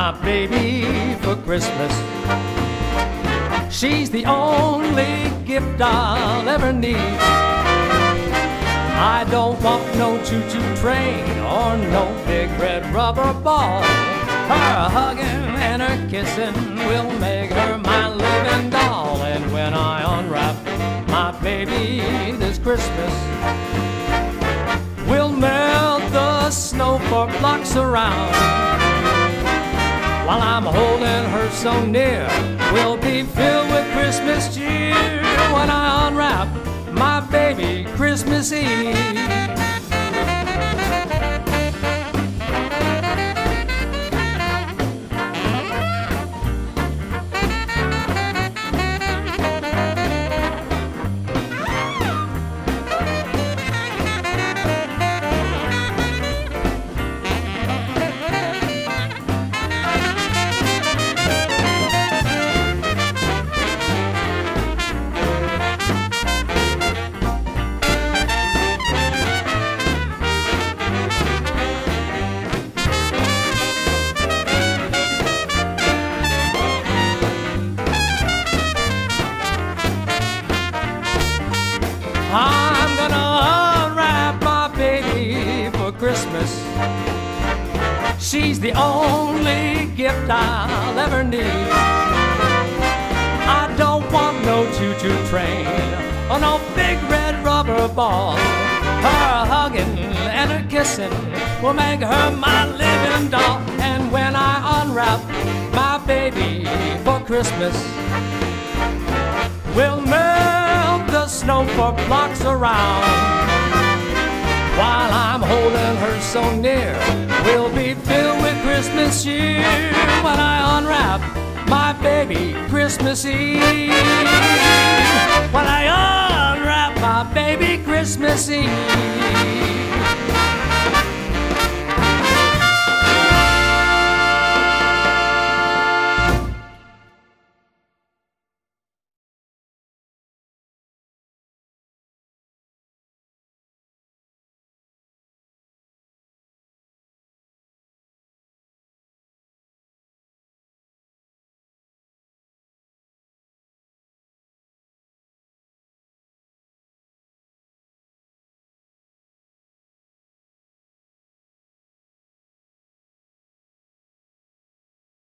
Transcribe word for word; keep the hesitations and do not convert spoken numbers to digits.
my baby for Christmas. She's the only gift I'll ever need. I don't want no choo-choo train or no big red rubber ball. Her hugging and her kissing will make her my living doll. And when I unwrap my baby this Christmas, we'll melt the snow for blocks around. While I'm holding her so near, we'll be filled with Christmas cheer when I unwrap my baby Christmas Eve. I'm gonna unwrap my baby for Christmas. She's the only gift I'll ever need. I don't want no choo-choo train or no big red rubber ball. Her hugging and her kissing will make her my living doll. And when I unwrap my baby for Christmas, we'll melt the snow for blocks around. While I'm holding her so near, we'll be filled with Christmas cheer when I unwrap my baby Christmas Eve. When I unwrap my baby Christmas Eve.